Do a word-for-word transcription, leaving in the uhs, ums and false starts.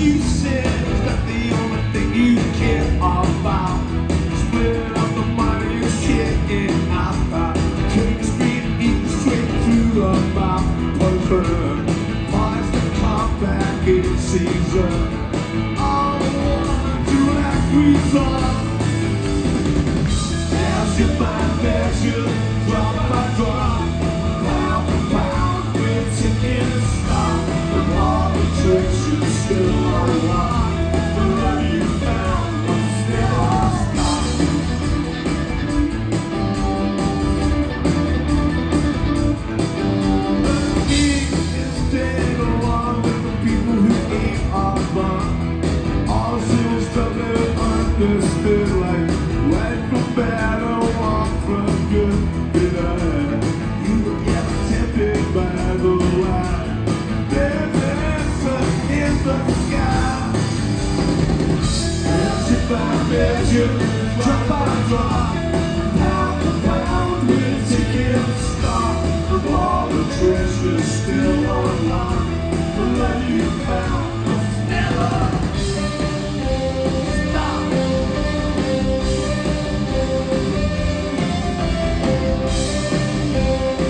you said is that the only thing you care about. Split up the money and shit in our thought. Take a street, eat straight through the mouth. Perfect. Why's the clock back in season? All the woman to like reason. As you find measure, drop by drop, pound for pound, we're taking a stop. But all the tricks you still are alive. The love you found was never stopped. The king is dead along with the people who ain't our fun. All civil stuff they understood, like right from bad or wrong from good. You will get tempted by the light. There's an answer in the sky. As if I measure, drop by drop.